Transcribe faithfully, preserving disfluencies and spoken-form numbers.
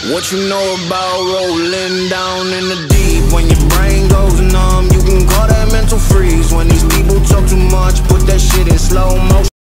What you know about rolling down in the deep? When your brain goes numb, you can call that mental freeze. When these people talk too much, put that shit in slow motion.